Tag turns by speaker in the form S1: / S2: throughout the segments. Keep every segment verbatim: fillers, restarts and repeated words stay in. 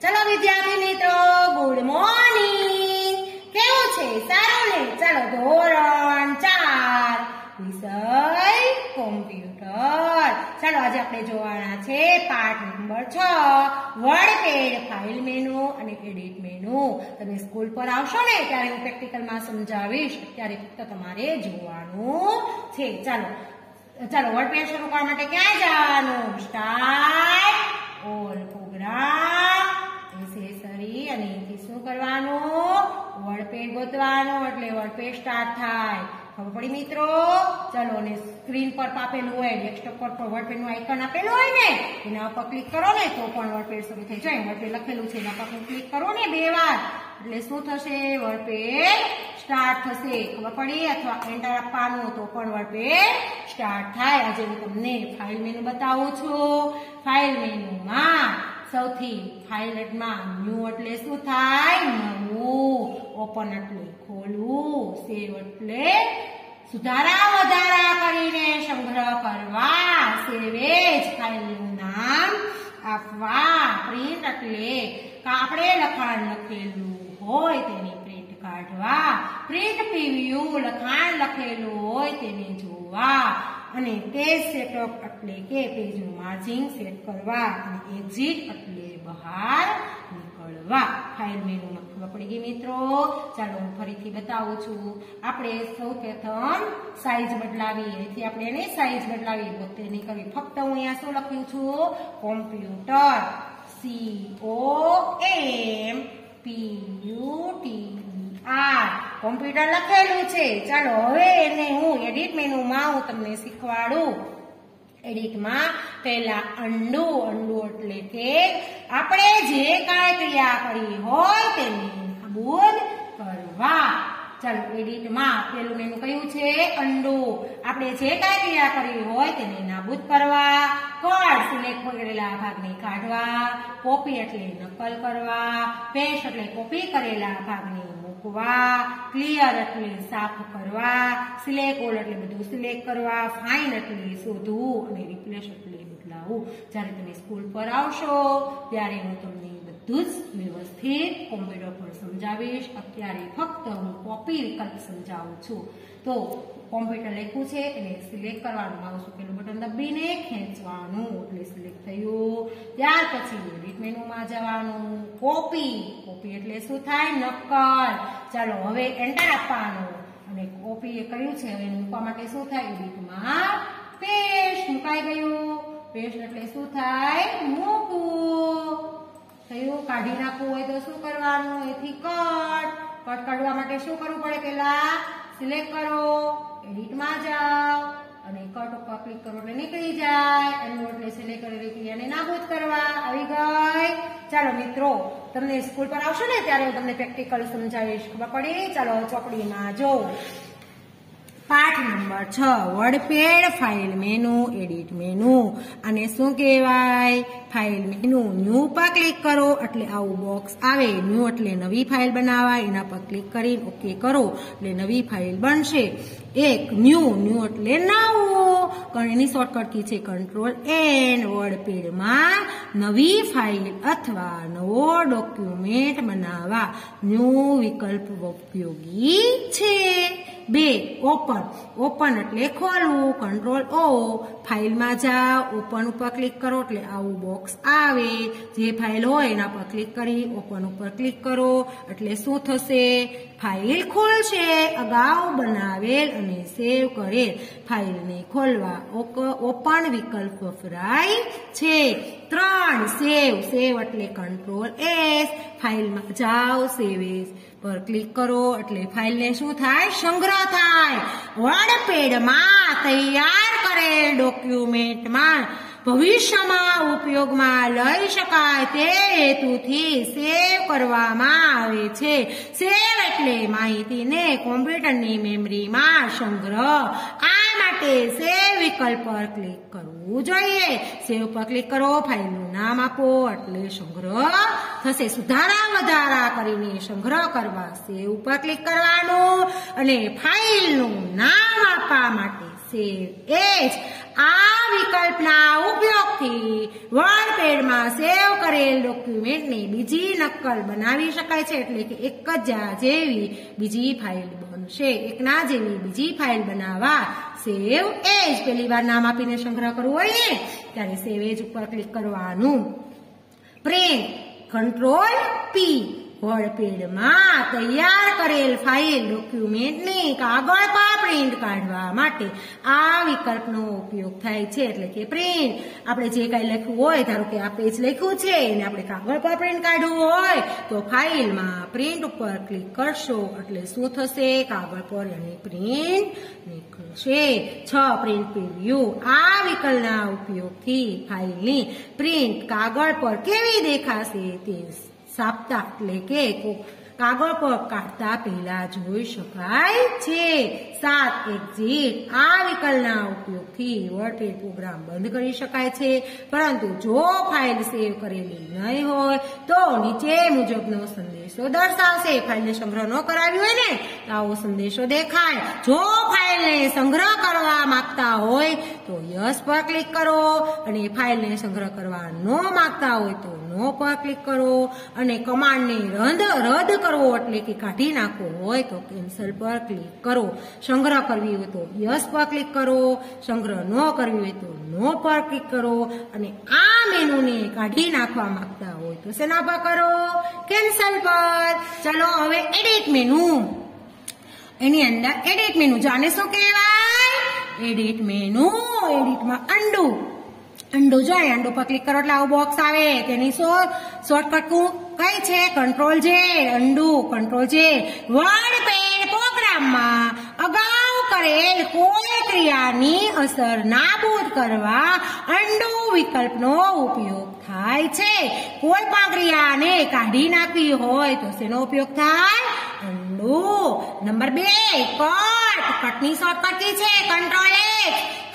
S1: चलो विद्यार्थी मित्रों गुड मॉर्निंग केवुं छे सारुं ने चलो धोरण चार विषय कॉम्प्यूटर चलो आज आपणे जोवाना छे पाठ नंबर छ वर्डपेड फाइल मेनू अने एडिट मेनू तमे स्कूल पर आवशो ने त्यारे हुं प्रेक्टिकल में समजावीश अत्यारे फक्त तमारे जोवानुं छे चलो चलो वर्डपेड शुरू करवा माटे क्यां जवानुं स्टार्ट ऑल प्रोग्राम एसेसरी अने एथी शुं करवानुं वर्डपेड गोतवानुं एटले वर्डपेड स्टार्ट थाय खबर पड़ी मित्रों चलो ने स्क्रीन पर आपेलू होय डेस्कटॉप पर वर्डपेड નું આઇકન આપેલું હોય ને એના ઉપર ક્લિક કરો ને તો પણ વર્ડપેડ શરૂ થઈ જાય વર્ડપેડ લખેલું છે એના પર ક્લિક કરો ને બે વાર એટલે શું થશે વર્ડપેડ સ્ટાર્ટ થશે ખબર પડી અથવા એન્ટર આપવાનું તો પણ વર્ડપેડ સ્ટાર્ટ થાય આજે હું તમને ફાઇલ મેનુ બતાવું છું ફાઇલ મેનુમાં સૌથી ફાઇલમાં ન્યુ એટલે શું થાય નવું ઓપન એટલે ખોલવું સેવ એટલે सुधारा वधारा करीने संग्रह करवा सेवेज फाइलनुं नाम आपवा प्रिंट एटले आपणे लखाण लखेलुं होय तेनी प्रिंट काढवा प्रिंट प्रीव्यू लखाण लखेलुं होय तेने जोवा अने पेज सेटअप एटले के पेजनुं मार्जिन सेट करवा अने एक्जिट एटले बहार निकळवा फाइल मेनू में खबर पड़ी गई मित्रों चलो हूँ फरीथी बतावुं छुं आपणे सौ प्रथम साइज बदलावी एथी आपणे एनी साइज बदलावी तो तेनी करवी फक्त हूँ अहींया शुं लख्युं छुं computer C O M P U T R computer लखेलुं छे चलो हवे एने हूँ एडिट मेनू में हूँ तमने शीखवाडुं एडिट में पहला अंडू अंडू एटले के आपणे जे काई क्रिया करी होय तेने नाबूद करवा चलो एडिट में पहलू मेनू कयुं छे अंडू आपणे जे काई क्रिया करी होय तेने नाबूद करवा कट सिलेक्ट करेला भागने काढवा कॉपी एटले नकल करवा पेस्ट एटले कॉपी करेला भागने मूकवा क्लियर एटले साफ करवा सिलेक्ट ऑल एटले बधुं सिलेक्ट करवा फाइंड एटले शोधवुं अने रिप्लेस एटले बदलावुं ज्यारे तमे स्कूल पर आवशो त्यारे हुं तमने बधुं ज व्यवस्थित कॉम्प्यूटर पर समजावीश अत्यारे फक्त हुं कॉपी विकल्प समजावुं छुं तो कॉम्प्यूटर लख्युं छे एटले सिलेक्ट करवानुं माउस उपरनुं बटन दबावीने खेंचवानुं एटले सिलेक्ट थयुं त्यार पछी एडिट मेनू में जवानुं कॉपी कॉपी एटले शुं थाय नकल चलो हवे एंटर आपवानुं अने कॉपी ए कर्युं छे हवे मूकवा माटे शुं थाय एडिट में पेस्ट मुकाई गयुं पेस्ट एटले शुं थाय मूकवुं थयुं काढी नाखवुं होय तो शुं करवानुं एथी कट कट काढवा माटे शुं करवुं पड़े पहेला सिलेक्ट करो एडिट में जाओ अने कट पर क्लिक करो એટલે નીકળી જાય એનું એટલે સિલેક્ટ કરેલી ક્રિયાને નાબૂદ કરવા આવી ગઈ ચાલો મિત્રો તમને સ્કૂલ પર આવશો ને ત્યારે હું તમને પ્રેક્ટિકલ સમજાવીશ ખબર પડી ચાલો ચોપડીમાં જો पाठ नंबर छ वर्डपेड फाइल मेनू एडिट मेनू अने शुं कहेवाय फाइल मेनू न्यू पर क्लिक करो एटले आवुं बॉक्स आवे न्यू एटले नवी फाइल बनावा एना पर क्लिक करीने ओके करो एटले नवी फाइल बनशे एक न्यू न्यू एटले नवुं एनी शॉर्टकट की छे कंट्रोल एन वर्डपेड में नवी फाइल अथवा नवो डॉक्यूमेंट बनावा न्यू विकल्प उपयोगी छे बे ओपन ओपन एटले खोलवुं कंट्रोल ओ फाइल में जाओ ओपन पर क्लिक करो एटले आवुं बॉक्स आवे जे फाइल होय एना पर क्लिक करी ओपन पर क्लिक करो एटले शुं थशे फाइल खोलशे अगाऊ बनावेल अने सेव करेल फाइल ने खोलवा ओपन विकल्प वपराय छे त्रण सेव सेव एटले कंट्रोल एस फाइल में जाओ सेव एज पर क्लिक करो एटले फाइल ने शुं थाय संग्रह थाय वर्डपेड में तैयार करेल डॉक्यूमेंट में भविष्य में उपयोग में लई शकाय ते हेतुथी सेव करवामां आवे छे सेव एटले माहिती ने कॉम्प्यूटर नी मेमरी में संग्रह आ माटे सेव विकल्प पर क्लिक करवुं जोईए सेव पर क्लिक करो फाइल नुं नाम आपो एटले संग्रह थशे सुधारा वधारा करीने संग्रह करवा सेव पर क्लिक करवानुं अने फाइल नुं नाम आपवा माटे सेव एज आ विकल्पना उपयोगथी वर्डपेड में सेव करे કરેલ ડોક્યુમેન્ટની બીજી નકલ બનાવી શકાય છે, એટલે કે એક જ જેવી બીજી ફાઇલ બનશે. એકના જેવી બીજી ફાઇલ બનાવવા સેવ એજ પહેલી વાર નામ આપીને સંગ્રહ કરવું હોય ને ત્યારે સેવ એજ ઉપર ક્લિક કરવાનું. પ્રિન્ટ કંટ્રોલ પી વર્ડપેડમાં તૈયાર કરેલ ફાઇલ ડોક્યુમેન્ટની કાગળ પર પ્રિન્ટ કાઢવા માટે આ વિકલ્પનો ઉપયોગ થાય છે, એટલે કે પ્રિન્ટ. આપણે જે કાંઈ લખ્યું હોય, ધારો કે આ પેજ લખ્યું છે અને આપણે કાગળ પર પ્રિન્ટ કાઢવું હોય તો ફાઇલમાં પ્રિન્ટ ઉપર ક્લિક કરશો એટલે શું થશે? કાગળ પર એની પ્રિન્ટ નીકળશે. છ પ્રિન્ટ પ્રિવ્યુ. આ વિકલ્પના ઉપયોગથી ફાઇલની પ્રિન્ટ કાગળ પર કેવી દેખાશે તે છાપતા એટલે કે કાગળ પર કાઢતા પહેલા જોઈ શકાય છે. સાત એક્ઝિટ. આ વિકલ્પના ઉપયોગથી વર્ડપેડ પ્રોગ્રામ બંધ કરી શકાય છે, પરંતુ જો ફાઇલ સેવ કરેલી નહીં હોય તો નીચે મુજબનો સંદેશો દર્શાવશે. ફાઇલને સંગ્રહ ન કરાવી હોય ને તો આવો સંદેશો દેખાય. જો ફાઇલને સંગ્રહ કરવા માંગતા હોય તો યસ પર ક્લિક કરો, અને ફાઇલને સંગ્રહ કરવા ન માંગતા હોય તો નો પર ક્લિક કરો, અને કમાન્ડને રદ રદ કરવો એટલે કે કાઢી નાખવો હોય તો કેન્સલ પર ક્લિક કરો. સંગ્રહ કરવી હોય તો યસ પર ક્લિક કરો, સંગ્રહ ન કરવી હોય તો નો પર ક્લિક કરો, અને આ મેનુને કાઢી નાખવા માંગતા હોય તો શેના પર કરો? કેન્સલ પર. ચાલો હવે એડિટ મેનુ. એની અંદર એડિટ મેનુ. જાને શું કહેવાય? Edit menu. એડિટમાં અંડુ અંડો જોઈએ. અંડો પર ક્લિક કરો એટલે આવું બોક્સ આવે. તેની શોર્ટકટ કઈ છે? કંટ્રોલ જે. અંડુ કંટ્રોલ જે. વર્ડપેડ પ્રોગ્રામમાં અગાઉ કરેલ કોઈ ક્રિયાની અસર નાબૂદ કરવા અંડુ વિકલ્પનો ઉપયોગ થાય છે. કોઈ પણ ક્રિયાને કાઢી નાખવી હોય તો શેનો ઉપયોગ થાય? અંડુ. નંબર બે કટ. કટની શોર્ટકટ કી છે? Control H.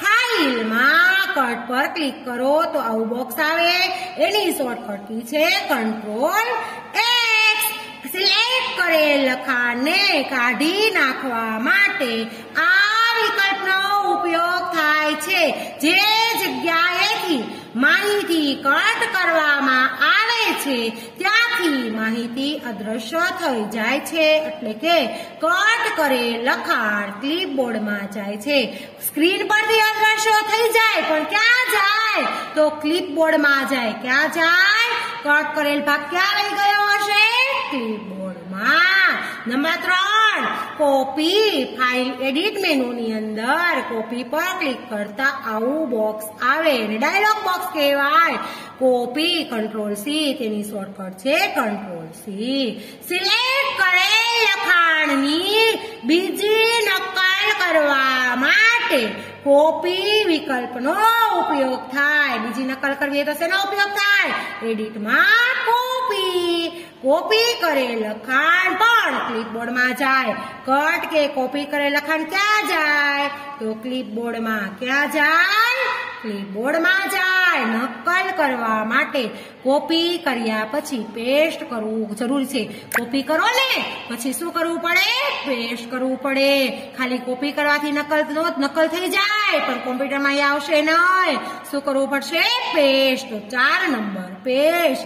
S1: ફાઇલમાં કટ પર ક્લિક કરો તો આવું બોક્સ આવે. એની શોર્ટકટ કી છે કંટ્રોલ એક્સ. સિલેક્ટ કરેલ લખાણને કાઢી નાખવા માટે આ વિકલ્પનો ઉપયોગ થાય છે. જે જગ્યાએથી માહિતી કટ કરવામાં આવે છે ત્યાંથી માહિતી અદ્રશ્ય થઈ જાય છે, એટલે કે કટ કરેલ લખાણ ક્લિપબોર્ડમાં જાય છે. સ્ક્રીન પરથી અદ્રશ્ય થઈ જાય પણ ક્યાં જાય? તો ક્લિપબોર્ડમાં જાય. ક્યાં જાય? કટ કરેલ ભાગ ક્યાં લઈ ગયો હશે? ક્લિપબોર્ડમાં. નંબર ત્રણ કોપી. ફાઇલ એડિટ મેનુની અંદર કોપી પર ક્લિક કરતા આવું બોક્સ આવે અને ડાયલોગ બોક્સ કહેવાય. Copy control C. તેની શોર્ટકટ છે કંટ્રોલ સી. સિલેક્ટ કરેલ લખાણની બીજી નકલ કરવા માટે કોપી વિકલ્પનો ઉપયોગ થાય. બીજી નકલ કરવી તો શેનો ઉપયોગ થાય? એડિટમાં કોપી. કોપી કરેલ લખાણ પણ ક્લિપબોર્ડમાં જાય. કટ કે કોપી કરેલ લખાણ ક્યાં જાય? તો ક્લિપબોર્ડમાં. ક્યાં જાય? ક્લિપબોર્ડમાં જાય. નકલ કરવા માટે કોપી કર્યા પછી પેસ્ટ કરવું જરૂરી છે. કોપી કરો ને પછી શું કરવું પડે? પેસ્ટ કરવું પડે. ખાલી કોપી કરવાથી નકલ નકલ થઈ જાય પણ કોમ્પ્યુટરમાં એ આવશે નહીં. શું કરવું પડશે? પેસ્ટ. તો ચાર નંબર પેસ્ટ.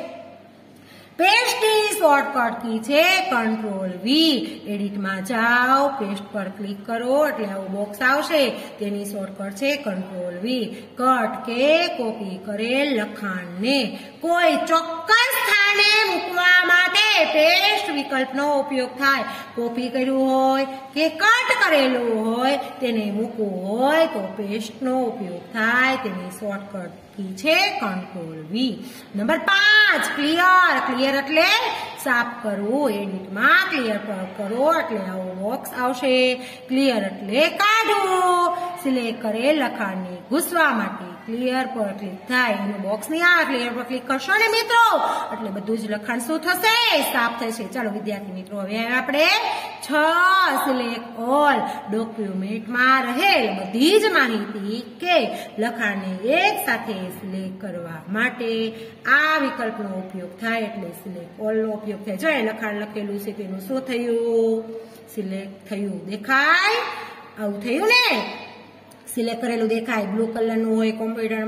S1: પેસ્ટની શોર્ટકટ કી છે કંટ્રોલ વી. એડિટમાં જાઓ, પેસ્ટ પર ક્લિક કરો એટલે આવું બોક્સ આવશે. તેની શોર્ટકટ છે કંટ્રોલ વી. કટ કે કોપી કરેલ લખાણને કોઈ ચોક્કસ સ્થાને મૂકવા માટે પેસ્ટ વિકલ્પનો ઉપયોગ થાય. કોપી કર્યું હોય કે કટ કરેલું હોય તેને મૂકવું હોય તો પેસ્ટનો ઉપયોગ થાય. તેની શોર્ટકટ કી છે કંટ્રોલ વી. નંબર પાંચ ક્લિયર. ક્લિયર એટલે સાફ કરવું. એડિટમાં ક્લિયર પર કરો એટલે આવો બોક્સ આવશે. ક્લિયર એટલે કાઢવું. સિલેક્ટ કરેલ લખાણને ઘૂસવા માટે ક્લિયર પર ક્લિક થાય. એનું બોક્સ નહીં આવે. ક્લિયર પર ક્લિક કરશો ને મિત્રો એટલે બધું જ લખાણ શું થશે? સાફ થશે. ચાલો વિદ્યાર્થી મિત્રો હવે આપણે છ સિલેક્ટ ઓલ. ડોક્યુમેન્ટમાં રહેલ બધી જ માહિતી કે લખાણને એક સાથે સિલેક્ટ કરવા માટે આ વિકલ્પનો ઉપયોગ થાય એટલે સિલેક્ટ ઓલ નો ઉપયોગ થાય. જો એ લખાણ લખેલું છે તેનું શું થયું? સિલેક્ટ થયું. દેખાય? આવું થયું ને? સિલેક્ટ કરેલું દેખાય. બ્લુ કલરનું હોય કોમ્પ્યુટરમાં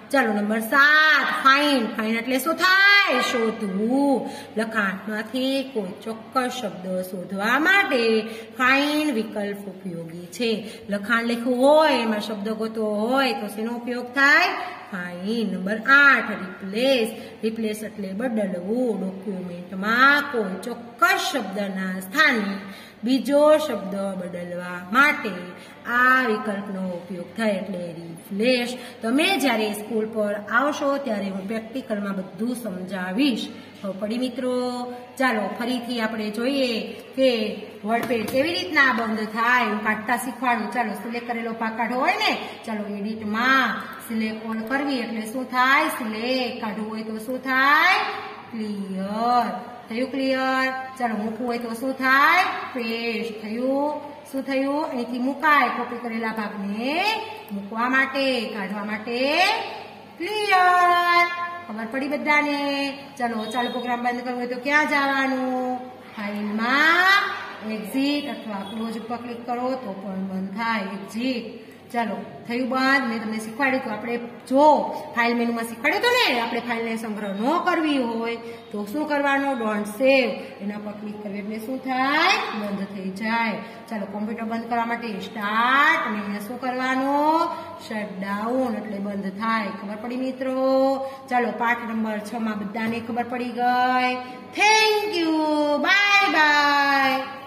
S1: ચાલો નંબર સાત ફાઇન્ડ ફાઇન્ડ એટલે શું થાય શોધવું લખાણમાંથી કોઈ ચોક્કસ શબ્દ શોધવા માટે ફાઇન્ડ વિકલ્પ ઉપયોગી છે લખાણ લખ્યું હોય એમાં શબ્દ ગોતવો હોય તો શેનો ઉપયોગ થાય ફાઇન્ડ નંબર આઠ રિપ્લેસ રિપ્લેસ એટલે બદલવું ડોક્યુમેન્ટમાં કોઈ ચોક્કસ શબ્દના સ્થાને બીજો શબ્દ બદલવા માટે આ વિકલ્પનો ઉપયોગ થાય એટલે રિપ્લેસ તમે જ્યારે સ્કૂલ પર આવશો ત્યારે હું પ્રેક્ટિકલમાં બધું સમજાવીશ તો પડી મિત્રો ચાલો ફરીથી આપણે જોઈએ કે વર્ડપેડ કેવી રીતના બંધ થાય હું કાઢતા શીખવાડું ચાલો સિલેક્ટ કરેલો ભાગ કાઢવો હોય ને ચાલો એડિટમાં સિલેક્ટ ઓન કરવી એટલે શું થાય સિલેક્ટ કાઢવું હોય તો શું થાય ક્લિયર થયું ક્લિયર ચાલો મૂકવું હોય તો શું થાય પેસ્ટ થયું શું થયું અહીંથી મુકાય કોપી કરેલા ભાગને મૂકવા માટે કાઢવા માટે ક્લિયર ખબર પડી બધાને ચાલો ચાલો પ્રોગ્રામ બંધ કરવો હોય તો ક્યાં જવાનું ફાઇલમાં એક્ઝિટ અથવા ક્લોઝ ઉપર ક્લિક કરો તો પણ બંધ થાય એક્ઝિટ ચાલો થયું બંધ મેં તમને શીખવાડ્યું તો આપણે જો ફાઇલ મેનુમાં શીખવાડ્યું તો ને આપણે ફાઇલને સંગ્રહ ન કરવી હોય તો શું કરવાનું ડોન્ટ સેવ એના પર ક્લિક કરવી એટલે શું થાય બંધ થઈ જાય ચાલો કોમ્પ્યુટર બંધ કરવા માટે સ્ટાર્ટ અને અહીંયા શું કરવાનું શટડાઉન એટલે બંધ થાય ખબર પડી મિત્રો ચાલો પાઠ નંબર છ માં બધાને ખબર પડી ગઈ થેન્ક યુ બાય બાય